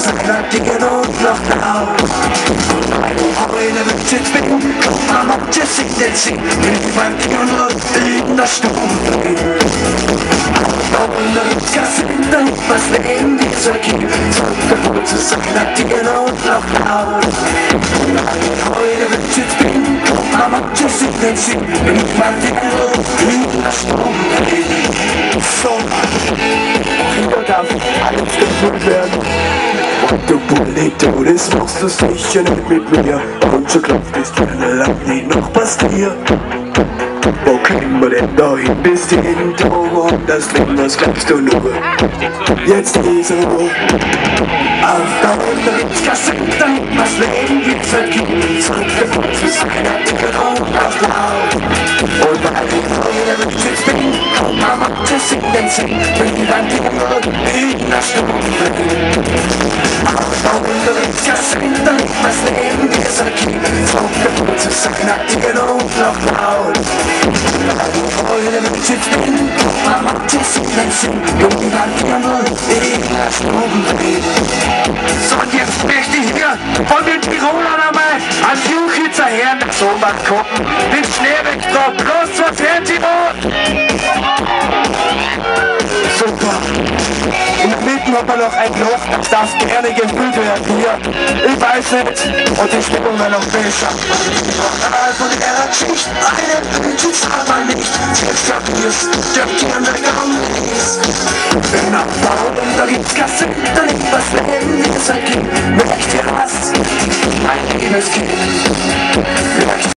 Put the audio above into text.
seiner Dinge und noch nach. Heute wird jetzt bin, kommt man auf Jesse, den sie mit beim Piano in der Stunde. Und dann ist dann was neben dieser Kind, zurück zu seiner Dinge und noch nach. Heute wird jetzt bin, kommt man auf Jesse, den sie mit beim Piano in der Stunde. So, Kinder darf alles gefüllt werden. Und du Bulli, du, das machst du sicher nicht mit mir. Und so klopft es gerne lang nicht noch passiert. Wo kriegen wir denn da hin? Bis jeden Tag woanders leben, was glaubst du nur? Jetzt ist er wo. Auf der Runde gibt's Kassetten, was Leben gibt vergeben. Zurückgebracht für seine Dicke und auf Blau. Und weil die Freude mit jetzt bin, kommt Mama zu singen, singen. Wenn dann die Worte in der Stunde. Auf der Runde gibt's Kassetten, was Leben gibt vergeben. Zurückgebracht für seine Dicke und auf Blau. Freude mit jetzt bin, Mama zu singen, singen. Und dann die Worte in der Stunde. So, und jetzt möchte ich hier von den Tirolern einmal als Juchitzer Herrn nach Sombach gucken. Den Schneewegdruck, bloß was hören Sie wohl? Super. In der Mitte hat man noch ein Loch, das darf gerne gefüllt werden hier. Ich weiß nicht, und die Stimmung war noch besser. Von der Geschichte, eine Güte sagt man nicht. Jetzt habt ihr's, dürft ihr mir gekommen ist. Im Nachbau, da gibt's Kassetten, da liegt was Leben, wie es ergeht. Möchte ihr was? Mein liebes Kind.